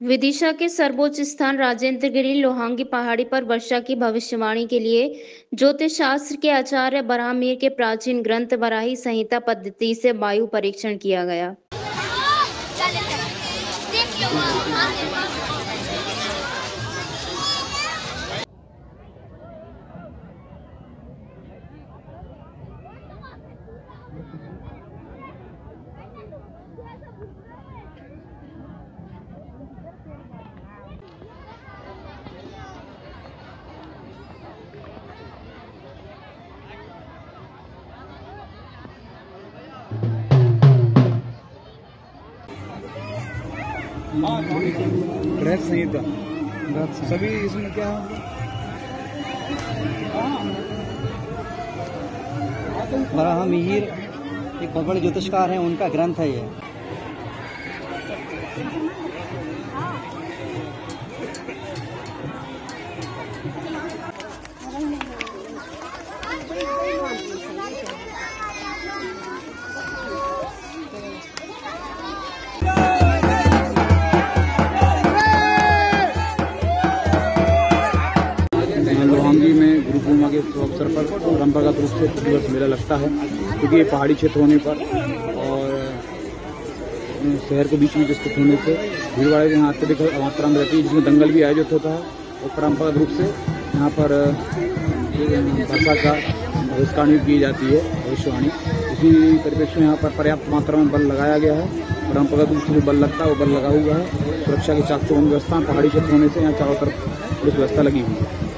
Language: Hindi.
विदिशा के सर्वोच्च स्थान राजेंद्रगिरी लोहांगी पहाड़ी पर वर्षा की भविष्यवाणी के लिए ज्योतिष शास्त्र के आचार्य बराहमीर के प्राचीन ग्रंथ वराही संहिता पद्धति से वायु परीक्षण किया गया। ग्रह संहिता सभी इसमें क्या बराहमीर एक बहुत बड़े ज्योतिषकार हैं, उनका ग्रंथ है ये। लोहांगी में गुरु पूर्णिमा के अवसर पर परंपरागत रूप से प्रतिवर्ष मेला लगता है, क्योंकि ये पहाड़ी क्षेत्र होने पर और शहर के बीच में स्थित होने से भीड़ भाड़ यहाँ अत्यधिक मात्रा में रहती है, जिसमें दंगल भी आयोजित होता है। और परंपरागत रूप से यहाँ पर वर्षा का भविष्यवाणी की जाती है। भविष्यवाणी इसी परिप्रेक्ष्य में यहाँ पर पर्याप्त मात्रा में बल लगाया गया है। परंपरागत रूप से जो बल लगता है वो बल लगा हुआ है। सुरक्षा की चाक चौबंद व्यवस्था, पहाड़ी क्षेत्र होने से यहाँ चारों तरफ पुलिस व्यवस्था लगी हुई है।